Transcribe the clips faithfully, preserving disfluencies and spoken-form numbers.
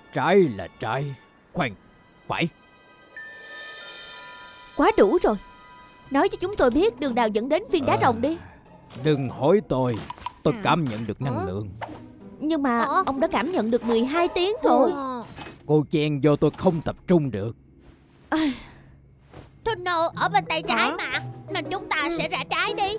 Trái là trái. Khoan, phải. Quá đủ rồi. Nói cho chúng tôi biết đường nào dẫn đến viên đá rồng đi. Đừng hỏi tôi. Tôi cảm nhận được năng lượng. Nhưng mà ông đã cảm nhận được mười hai tiếng rồi. Cô chen vô tôi không tập trung được. Tunnel ở bên tay trái mà, nên chúng ta sẽ rẽ trái đi.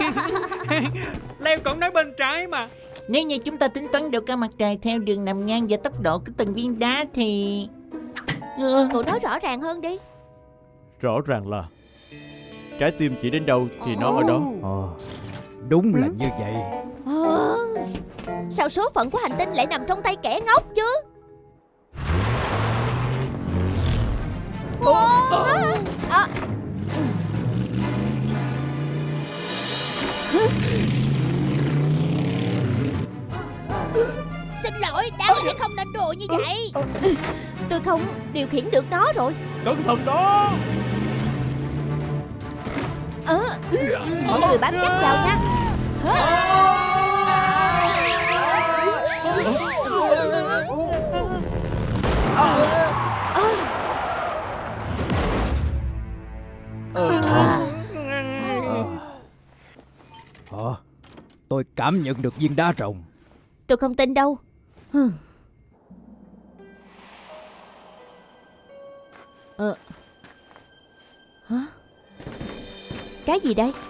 Leo cũng nói bên trái mà. Nếu như chúng ta tính toán độ cao mặt trời theo đường nằm ngang và tốc độ của từng viên đá thì... Cậu nói rõ ràng hơn đi. Rõ ràng là trái tim chỉ đến đâu thì nó ở đó. Ờ, đúng là như vậy. à, Sao số phận của hành tinh lại nằm trong tay kẻ ngốc chứ? à. Xin lỗi, đáng lẽ không nên đùa như vậy. Tôi không điều khiển được nó rồi. Cẩn thận đó. à, Mọi người bám chắc vào nha. Ờ, tôi cảm nhận được viên đá rồng. Tôi không tin đâu. Ờ. Hả? Cái gì đây?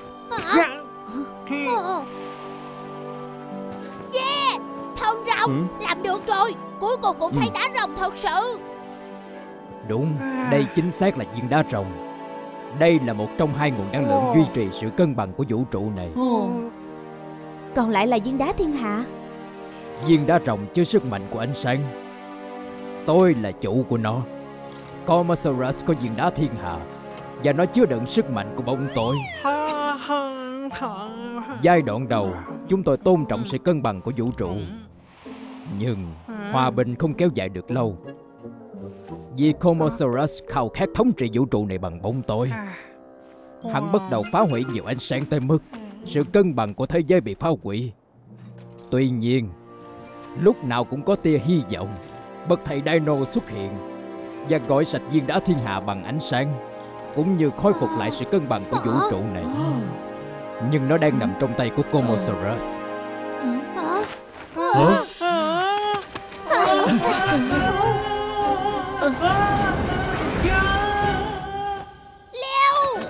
Yeah, thân rồng, ừ? Làm được rồi. Cuối cùng cũng thấy ừ. đá rồng thật sự. Đúng, đây chính xác là viên đá rồng. Đây là một trong hai nguồn năng lượng duy trì sự cân bằng của vũ trụ này. Còn lại là viên đá thiên hạ. Viên đá rồng chứa sức mạnh của ánh sáng. Tôi là chủ của nó. Comosaurus có viên đá thiên hạ, và nó chứa đựng sức mạnh của bóng tối. Giai đoạn đầu, chúng tôi tôn trọng sự cân bằng của vũ trụ. Nhưng hòa bình không kéo dài được lâu, vì Comosaurus khao khát thống trị vũ trụ này bằng bóng tối. Hắn bắt đầu phá hủy nhiều ánh sáng tới mức sự cân bằng của thế giới bị phá hủy. Tuy nhiên, lúc nào cũng có tia hy vọng. Bậc thầy Dino xuất hiện và gọi sạch viên đá thiên hạ bằng ánh sáng, cũng như khôi phục lại sự cân bằng của vũ trụ này. Nhưng nó đang nằm trong tay của Comosaurus. Hả? Leo!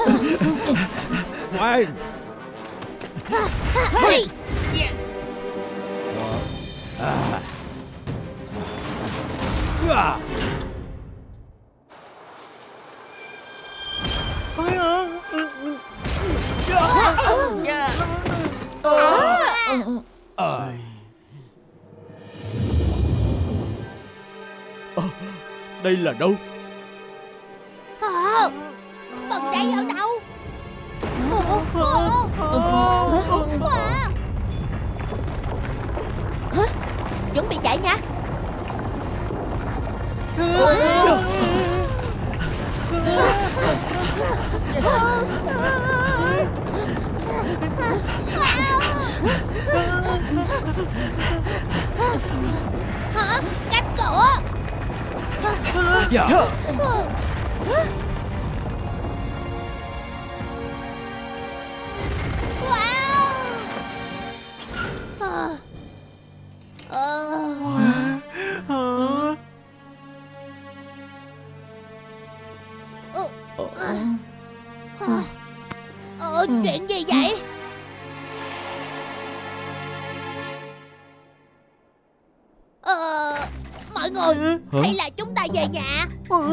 Khoan! Hey! À. À. À. À, đây là đâu? À, phần đây ở đâu? Hả? Chuẩn bị chạy nha. Hả? Cánh cửa. Dạ. Ờ, chuyện gì vậy? Ờ, mọi người, hả? hay là chúng ta về nhà?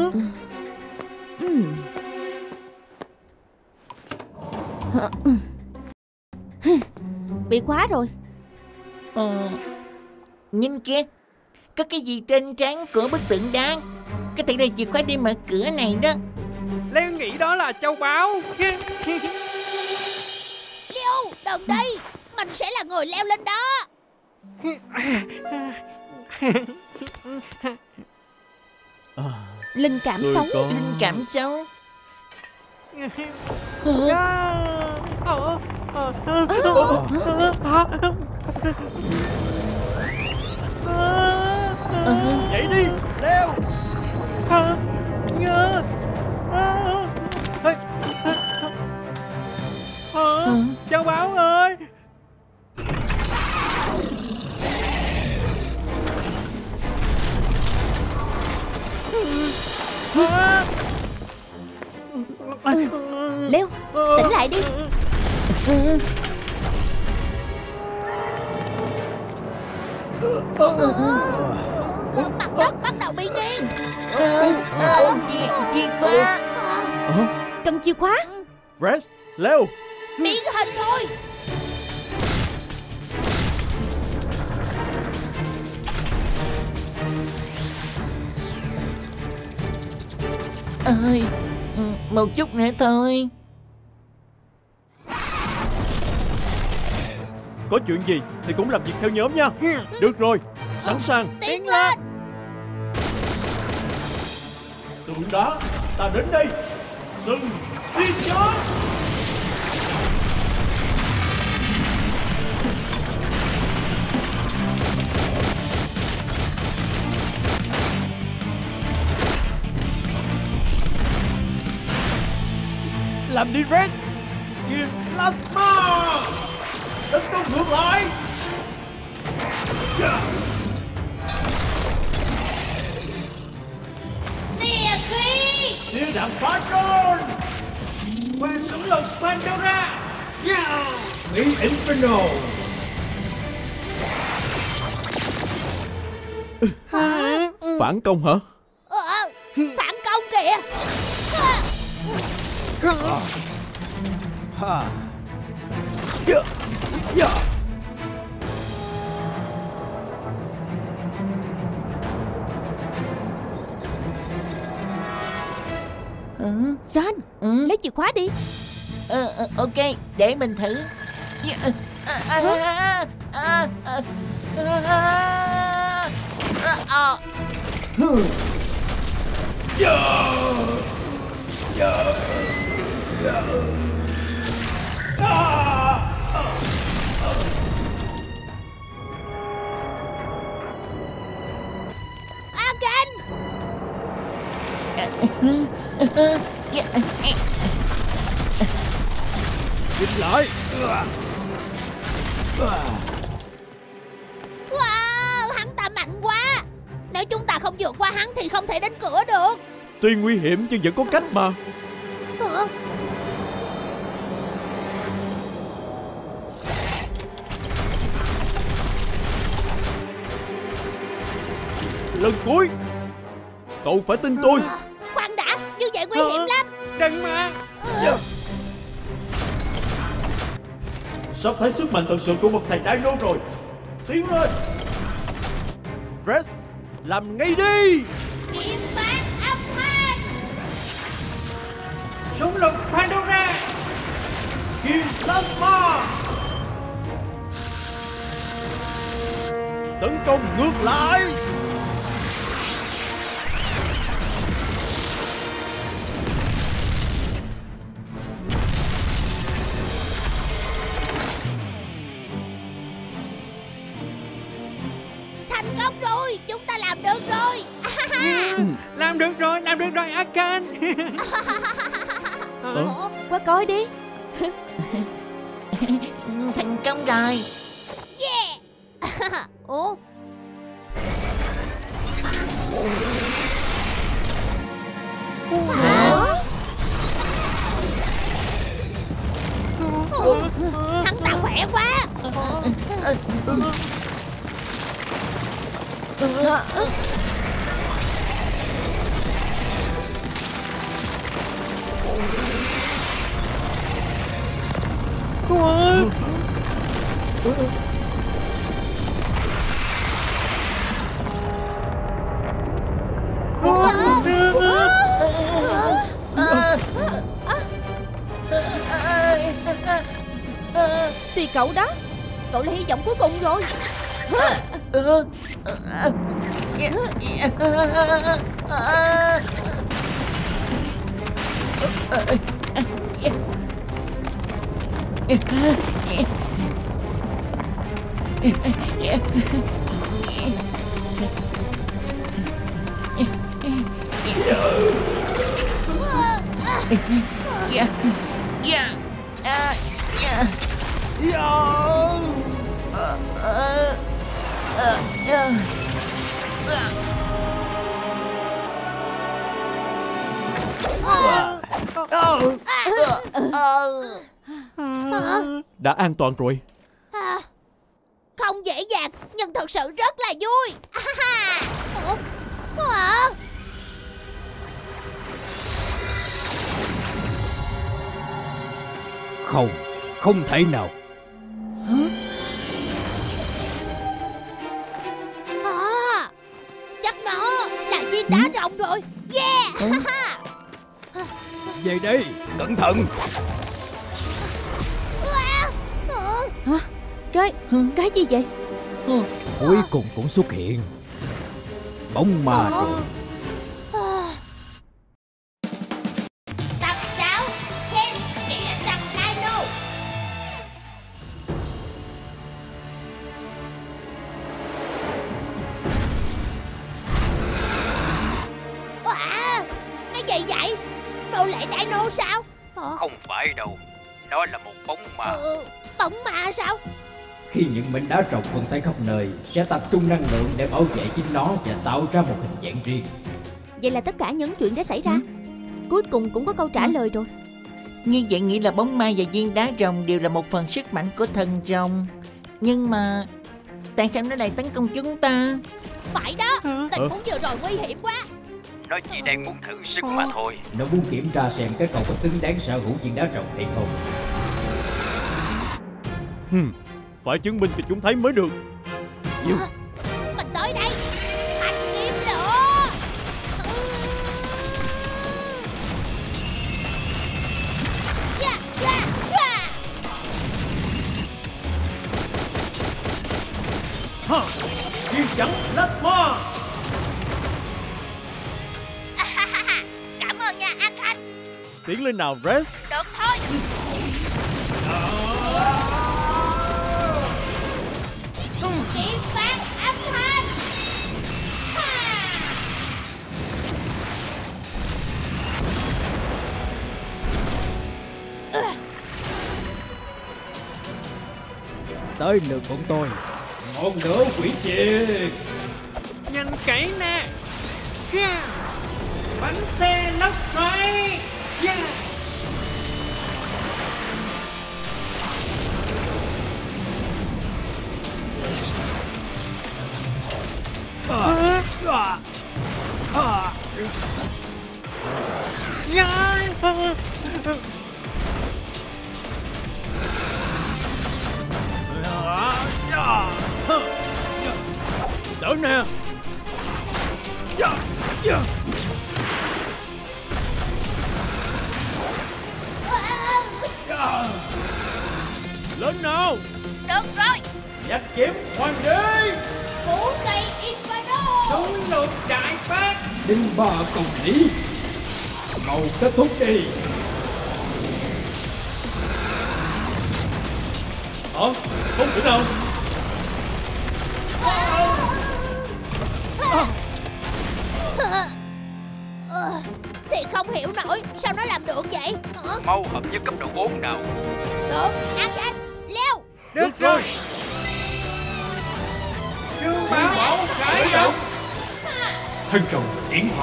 Bị khóa rồi. Ờ, nhìn kia, có cái gì trên trán của bức tượng đá. Có thể là chìa khóa đi mở cửa này đó. Leo nghĩ đó là châu báu. Leo, đừng đi. Mình sẽ là người leo lên đó. Linh cảm sống. Có... Linh cảm sống. Ờ. Dậy đi, leo. Hả? Nhớ. Hả? Hả? Châu Báu ơi. Hả? Leo, tỉnh lại đi. Mặt đất bắt đầu bị nghiêng. Chìa, chìa khóa. Cần chìa khóa. Fred, leo. Biến hình thôi. Ơi, một chút nữa thôi. Có chuyện gì thì cũng làm việc theo nhóm nha. Được rồi, sẵn sàng. Tiến lên. Tượng đá, ta đến đây. Sừng phi chớp. Làm đi Red. Kim Plasma. Tấn công ngược lại. Tia khí. Tia đạn phá trôn. Qua súng lục Pandora. Mỹ Inferno. Phản công hả? Ờ, phản công kìa. John, Ừ. lấy chìa khóa đi. Ờ, ờ, ok, để mình thử. À, à, à, à, à, à, à, à. Agan. Dịch lại. Wow, hắn ta mạnh quá. Nếu chúng ta không vượt qua hắn thì không thể đến cửa được. Tuy nguy hiểm nhưng vẫn có cách mà. Hả? Lần cuối. Cậu phải tin tôi. Khoan đã, như vậy nguy hiểm lắm. Đừng mà. Sắp thấy sức mạnh thật sự của một thầy Dino rồi. Tiến lên. Red, làm ngay đi. Kiếm bát âm thanh. Súng lục Pandora. Kim Plasma. Tấn công ngược lại. Thành công rồi, chúng ta làm được rồi. Làm được rồi, làm được rồi Akan. Ờ? Qua coi đi. Thành công rồi. Yeah. Ủa? Hả? Ủa? Hắn ta khỏe quá. Tùy cậu đó. Cậu là hy vọng cuối cùng rồi. Dạ. Dạ. À, dạ. Dạ. Ờ, ờ, ờ, ờ. Đã an toàn rồi. À, không dễ dàng nhưng thật sự rất là vui. Ủa? À. Không, không thể nào. À, chắc nó là viên đá rồng rồi. Yeah. Về đây, cẩn thận. Hả? Cái... cái gì vậy? Cuối cùng cũng xuất hiện. Bóng ma rồi. Tập sáu Ken kẻ săn Dino. À, cái gì vậy? Nô lệ Dino sao? Hả? Không phải đâu, nó là một bóng ma. Ừ, bóng ma sao? Khi những mảnh đá rồng phân tán khắp nơi, sẽ tập trung năng lượng để bảo vệ chính nó và tạo ra một hình dạng riêng. Vậy là tất cả những chuyện đã xảy ra. Cuối cùng cũng có câu trả lời rồi. Như vậy nghĩa là bóng ma và viên đá rồng đều là một phần sức mạnh của thần rồng. Nhưng mà tại sao nó lại tấn công chúng ta? Phải đó, tình huống vừa rồi nguy hiểm quá. Nó chỉ đang muốn thử sức mà thôi. Nó muốn kiểm tra xem cái cậu có xứng đáng sở hữu viên đá rồng hay không. Hmm, phải chứng minh cho chúng thấy mới được. Nhưng... À, mình tới đây. Anh kiếm lửa. Ừ. Yeah, yeah, yeah. Ha, viên trắng plasma. Cảm ơn nha Arcan. Tiến lên nào Red. Được thôi. Kiếm phát âm thanh. Tới lượt bọn tôi. Ngọn lửa quỷ diệt. Nhanh cẩy nè. Yeah. Bánh xe lốc xoáy. Yeah. À. À. À. Đỡ nè. Lên nào. Được rồi. Nhặt kiếm hoàng đế. Vũ xây Inferno. Súng lục đại phát. Đinh ba công lý. Mau kết thúc đi. Hả? Không thể nào. Ờ, thì không hiểu nổi sao nó làm được vậy. Hả? Mau hợp nhất cấp độ bốn nào. Được, Arcan, leo. Được rồi. Trương Bảo Mẫu khởi động. Thân rồng tiến hóa.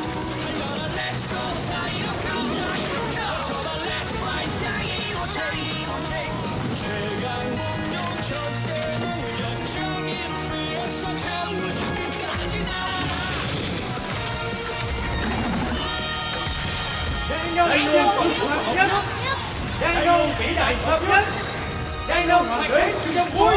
Dino hợp nhất. Dino vĩ đại hợp nhất. Dino hoàng đế trong vui.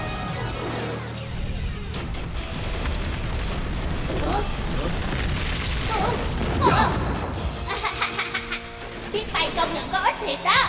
Biết bay công nhận có ích thiệt đó.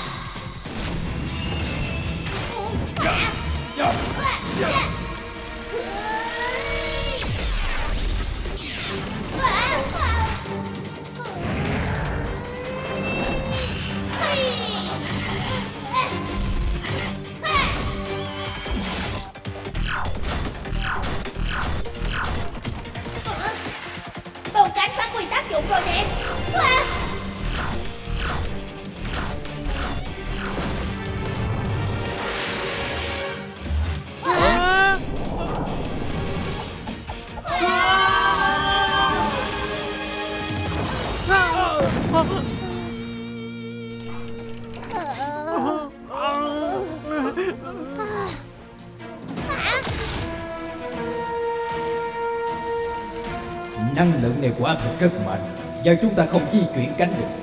Đồ cánh phát huy tác dụng rồi nè. Năng lượng này quả thật rất mạnh. Giờ chúng ta không di chuyển cánh được.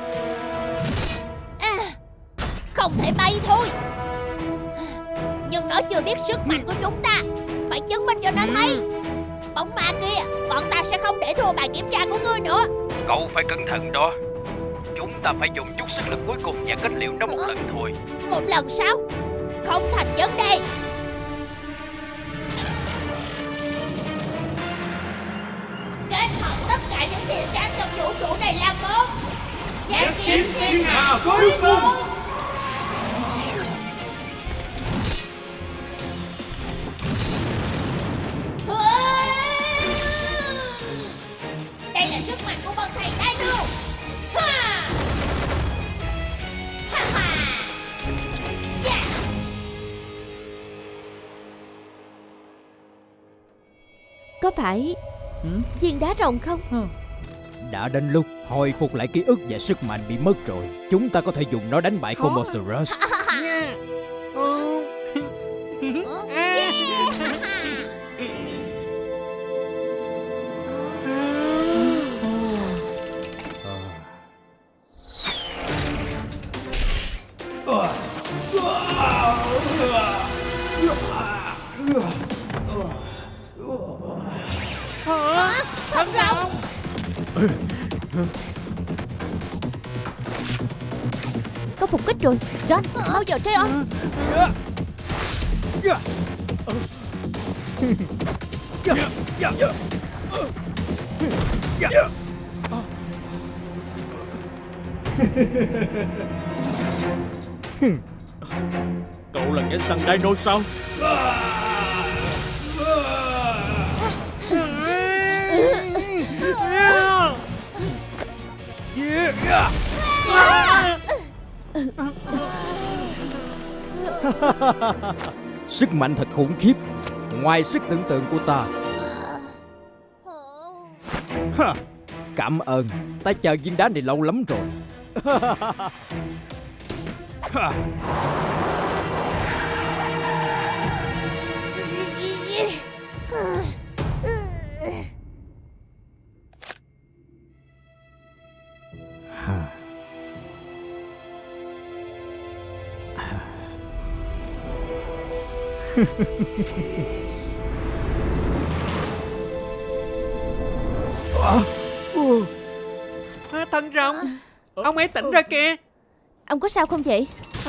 À, không thể bay thôi. Nhưng nó chưa biết sức mạnh của chúng ta. Phải chứng minh cho nó thấy. Bóng ma kia, bọn ta sẽ không để thua bài kiểm tra của ngươi nữa. Cậu phải cẩn thận đó. Chúng ta phải dùng chút sức lực cuối cùng và kết liễu nó một lần thôi. Một lần sao? Không thành vấn đề. Kết hợp tất cả những tia sáng trong vũ trụ này là một. Giác kiếm thiên hà cuối cùng. Đây là sức mạnh của bậc thầy Dino. Ha! Ha ha! Yeah! Có phải viên đá rồng không? Đã đến lúc hồi phục lại ký ức và sức mạnh bị mất rồi. Chúng ta có thể dùng nó đánh bại Comosaurus. Thần rồng! Có phục kích rồi. John, mau vào Treon. Cậu là kẻ săn dino sao? Sức mạnh thật khủng khiếp, ngoài sức tưởng tượng của ta. Cảm ơn, ta chờ viên đá này lâu lắm rồi. Thần rồng, ông ấy tỉnh ra kìa. Ông có sao không vậy?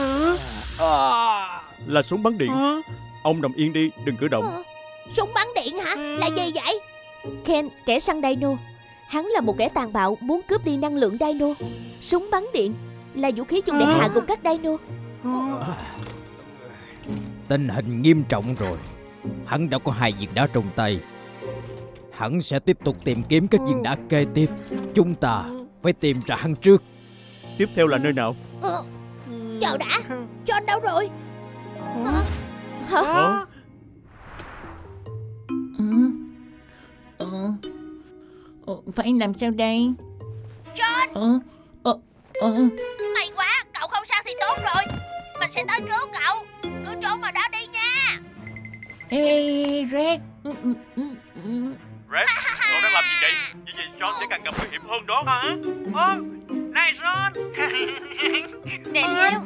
Là súng bắn điện. Ông nằm yên đi, đừng cử động. Súng bắn điện hả? Là gì vậy? Ken, kẻ săn Dino. Hắn là một kẻ tàn bạo muốn cướp đi năng lượng Dino. Súng bắn điện là vũ khí dùng để hạ gục các Dino. Tình hình nghiêm trọng rồi. Hắn đã có hai viên đá trong tay. Hắn sẽ tiếp tục tìm kiếm các viên đá kế tiếp. Chúng ta phải tìm ra hắn trước. Tiếp theo là nơi nào? Ờ, chờ đã. John đâu rồi? Hả? Hả? Ờ, ờ, phải làm sao đây? John! Ờ, ờ, ờ. May quá, cậu không sao thì tốt rồi. Mình sẽ tới cứu cậu. Cứ trốn vào đó đi nha. Ê, Red. Ừ, ừ, ừ, ừ. Red, cậu đang làm gì vậy? Như vậy John sẽ càng gặp nguy hiểm hơn đó. Hả? Ô, này John. Nè theo.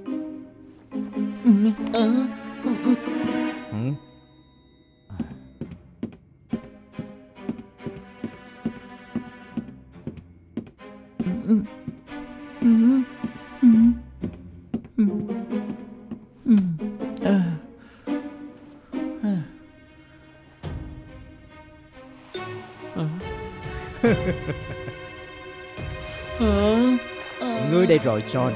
Ừ, ừ, ừ, ừ. Ừ? Ừ, ừ, ừ, ừ, ừ. Ờ. Ờ. Ờ. Ngươi đây rồi, John.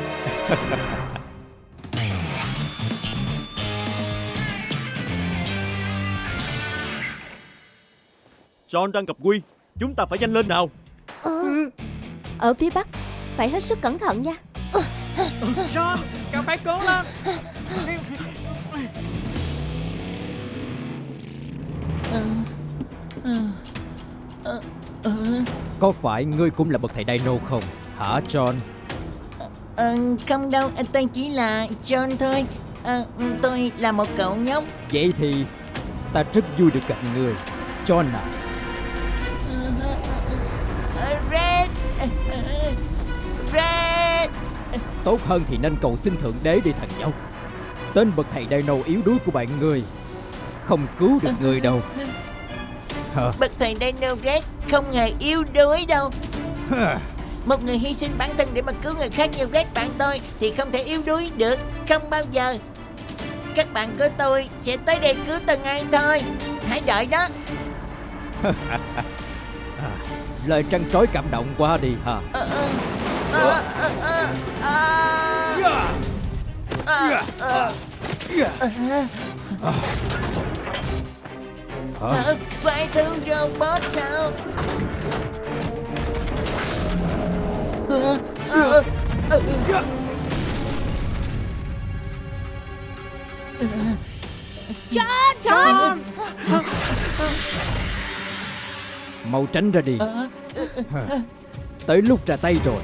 John đang gặp nguy. Chúng ta phải nhanh lên nào. Ờ. Ở phía bắc, phải hết sức cẩn thận nha. John, cậu phải cố lên. Ờ. Ờ. Ờ. Ờ. Có phải ngươi cũng là bậc thầy Dino không? Hả, John? Ờ, không đâu, tôi chỉ là John thôi. Ờ, tôi là một cậu nhóc. Vậy thì ta rất vui được gặp ngươi, John à. Ờ. Red. Tốt hơn thì nên cầu xin Thượng Đế đi thằng nhóc. Tên bậc thầy Dino yếu đuối của bạn ngươi không cứu được người đâu. Hả? Bậc thầy Dino Red không hề yếu đuối đâu. Một người hy sinh bản thân để mà cứu người khác như Red bạn tôi thì không thể yếu đuối được. Không bao giờ. Các bạn của tôi sẽ tới đây cứu từng ai thôi. Hãy đợi đó. À, lời trăn trối cảm động quá đi hả? Ờ, ờ, ờ, ờ, ờ, ờ, ờ, ờ. Hả? Phải thương robot sao? Ờ, ờ, ờ. John, John. Mau tránh ra đi. Tới lúc ra tay rồi.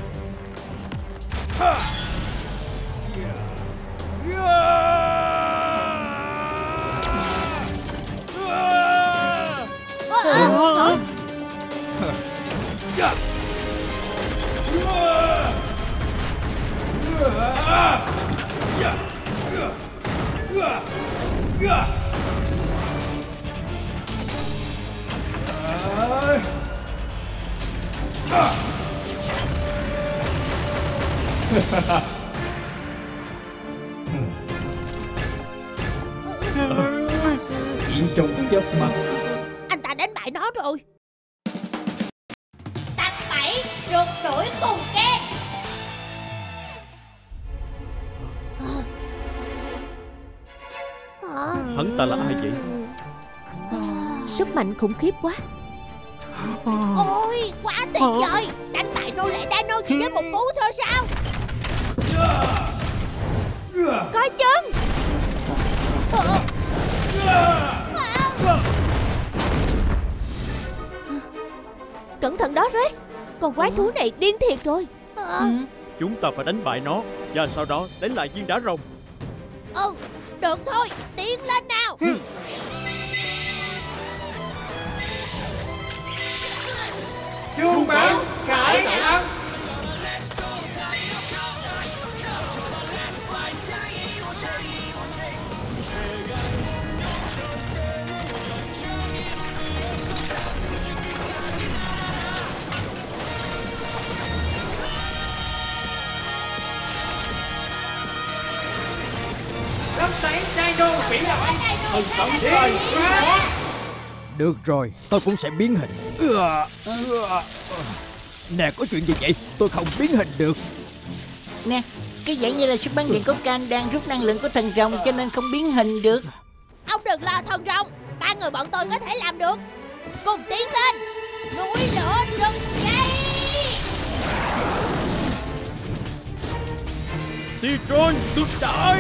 Chuyện trong chớp mắt. Anh ta đánh bại nó rồi. Tập bảy rượt đuổi cùng Ken. Hắn ta là ai vậy? Sức mạnh khủng khiếp quá. Ôi quá tuyệt vời. Đánh bại nô lệ Dino chỉ với một cú thôi sao? Coi chân. Cẩn thận đó Rex. Con quái thú này điên thiệt rồi. Chúng ta phải đánh bại nó và sau đó đánh lại viên đá rồng. Ừ, được thôi, tiến lên nào. Chuông báo khải thẳng. Lấp sáng Dino vĩ đại. Thần tổng thiên. Được rồi, tôi cũng sẽ biến hình. Nè, có chuyện gì vậy? Tôi không biến hình được. Nè, cái vậy như là sức bắn điện của Can đang rút năng lượng của thần rồng cho nên không biến hình được. Ông đừng lo thần rồng. Ba người bọn tôi có thể làm được. Cùng tiến lên. Núi lửa rừng cây. Citron cực đại.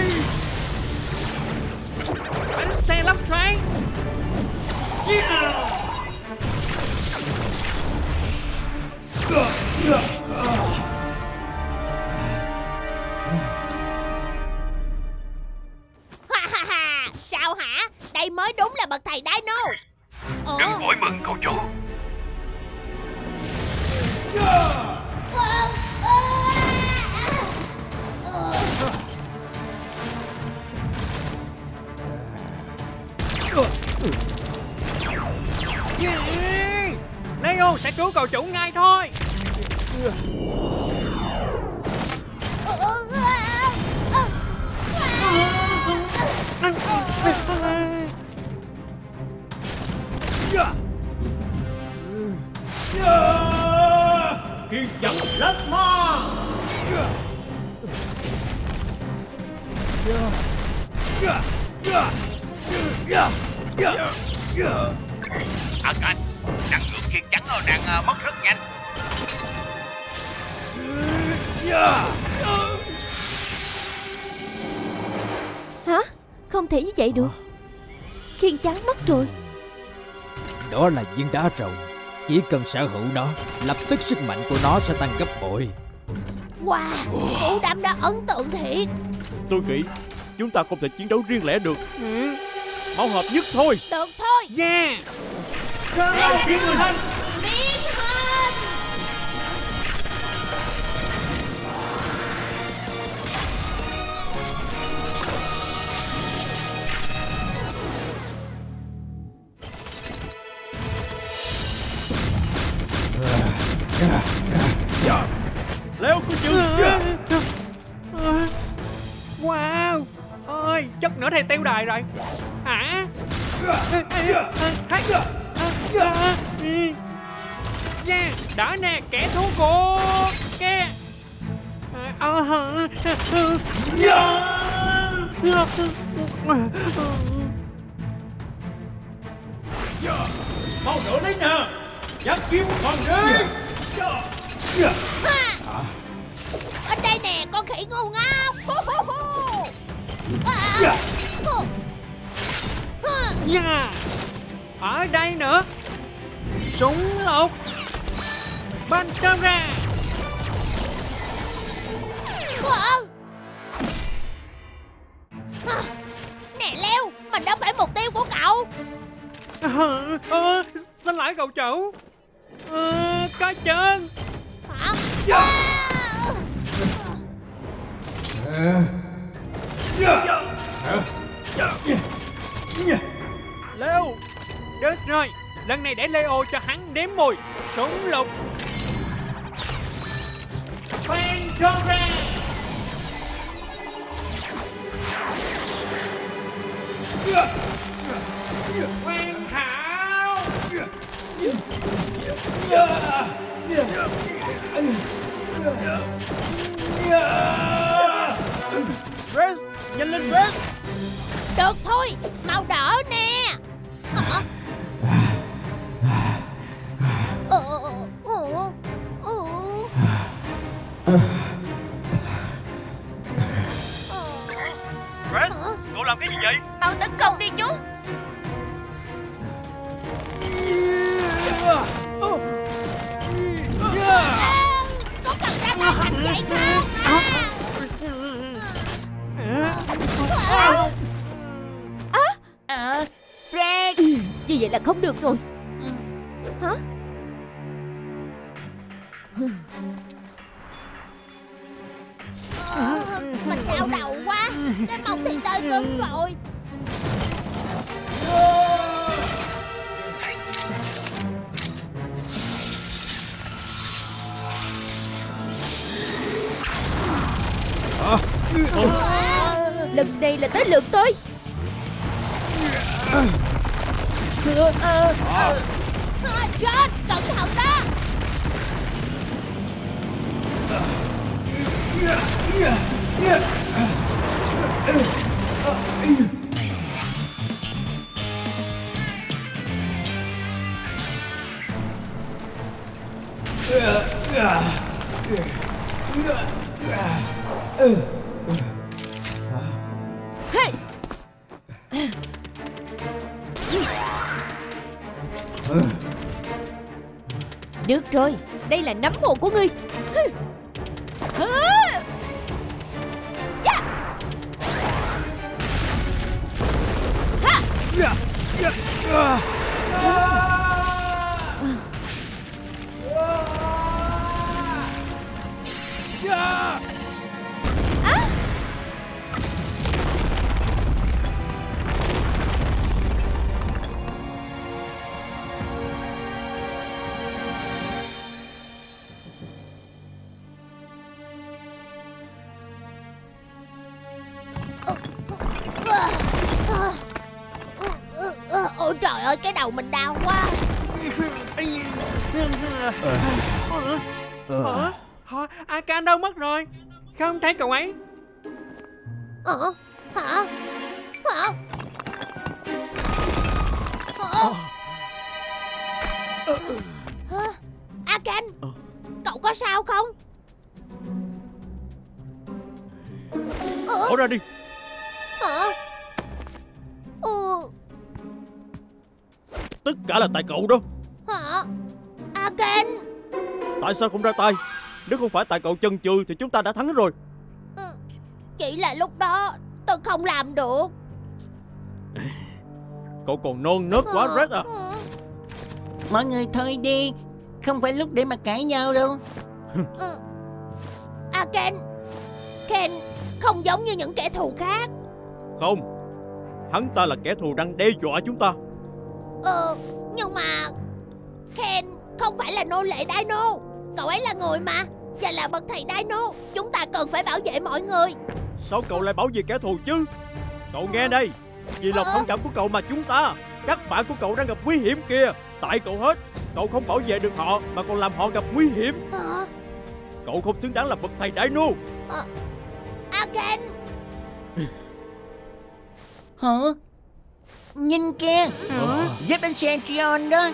Bánh xe lấp xoáy. Ha ha ha. Sao hả? Đây mới đúng là bậc thầy Dino. Ủa? Đừng vội mừng cậu chủ. Leo sẽ cứu cậu chủ ngay thôi. Kiên nhẫn Plasma. Arcan, năng lượng kiên chắn nó đang uh, mất rất nhanh. Hả? Không thể như vậy được. Khiên chắn mất rồi. Đó là viên đá rồng. Chỉ cần sở hữu nó, lập tức sức mạnh của nó sẽ tăng gấp bội. Wow, cú đâm đã ấn tượng thiệt. Tôi nghĩ chúng ta không thể chiến đấu riêng lẻ được. Máu hợp nhất thôi. Được thôi. Yeah. Sơn Long biến người hình. Biến hình. Ôi, chút nữa thì tiêu đời rồi. Hả? Yeah, đó nè, kẻ thù của kia. Mau đỡ lấy nè. Giác kiếm hoàng đế. Ở đây nè, con khỉ ngu ngốc. Hu hu hu. À. Hu. Yeah. Ở đây nữa. Súng lục. Bắn tôm ra. Wow. À. Nè Leo, mình đâu phải mục tiêu của cậu. Ờ, ờ, xin lỗi cậu chủ. Ờ, có chân. Hả? Leo. Được rồi, lần này để Leo cho hắn đếm mùi. Súng lục. Pandora. Hoàn hảo. Red, nhanh lên Red. Được thôi, mau đỡ nè. Hả? Ờ, ờ, ờ. Red, cậu làm cái gì vậy? Mau tấn công đi chú. À, có cần ra tay thành vậy không? À. À, Red. Như vậy là không được rồi. Hả? Ờ, mình đau đầu quá. Cái mông thì tơi cứng rồi. Lần này là tới lượt tôi. À, John, cẩn thận đó. Hey. Được rồi, đây là nấm mồ của ngươi. Ôi trời ơi, cái đầu mình đau quá. Hả? Hả? Akan đâu mất rồi? Không thấy cậu ấy. Ờ? Hả? Hả? Ờ? Hả? Akan, cậu có sao không? Ờ? Bỏ ra đi. Hả? Ừ. Tất cả là tại cậu đó. Hả? Akan. Tại sao không ra tay? Nếu không phải tại cậu chần chừ thì chúng ta đã thắng rồi. Chỉ là lúc đó tôi không làm được. Cậu còn non nớt quá Red à. Mọi người thôi đi. Không phải lúc để mà cãi nhau đâu. Akan, Ken không giống như những kẻ thù khác. Không, hắn ta là kẻ thù đang đe dọa chúng ta. Ờ, nhưng mà Ken không phải là nô lệ Dino. Cậu ấy là người mà, và là bậc thầy Dino. Chúng ta cần phải bảo vệ mọi người. Sao cậu lại bảo vệ kẻ thù chứ? Cậu nghe đây, vì lòng thông cảm của cậu mà chúng ta, các bạn của cậu đang gặp nguy hiểm kìa. Tại cậu hết, cậu không bảo vệ được họ mà còn làm họ gặp nguy hiểm. Hả? Cậu không xứng đáng là bậc thầy Dino. Arken. Hả? Nhìn kìa, dép đánh xe Trion đó.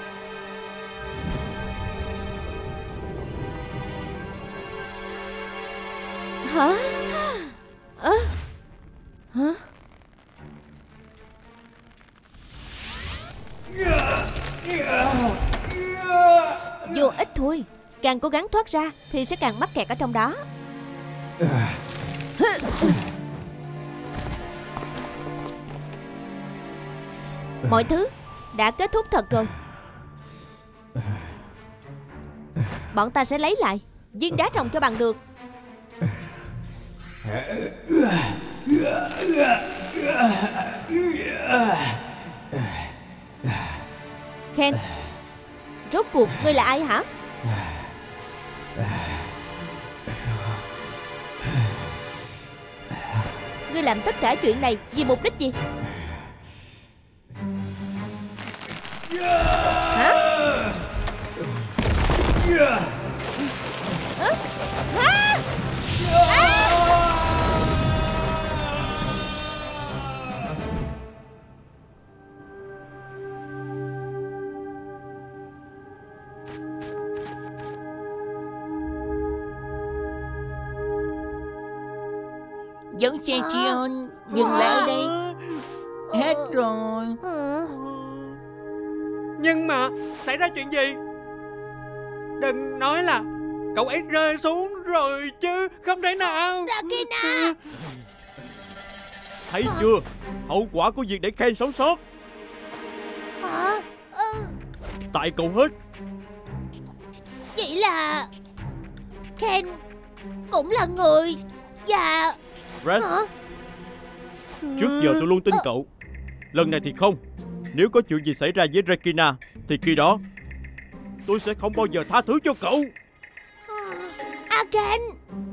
Hả? Ơ? Hả? Vô ích thôi. Càng cố gắng thoát ra thì sẽ càng mắc kẹt ở trong đó. Mọi thứ đã kết thúc thật rồi. Bọn ta sẽ lấy lại viên đá rồng cho bằng được. Ken, rốt cuộc ngươi là ai hả? Ngươi làm tất cả chuyện này vì mục đích gì? Hả? Ơ? Hả? À! Giống xe Trion dừng lại ở đây. Hết rồi. Nhưng mà xảy ra chuyện gì? Đừng nói là cậu ấy rơi xuống rồi chứ. Không thể nào. Rakina. Thấy chưa, hậu quả của việc để Ken sống sót. Hả? Ừ. Tại cậu hết. Vậy là Ken cũng là người. Và Red, hả? trước giờ tôi luôn tin cậu. Lần này thì không. Nếu có chuyện gì xảy ra với Rekina thì khi đó tôi sẽ không bao giờ tha thứ cho cậu. Arken.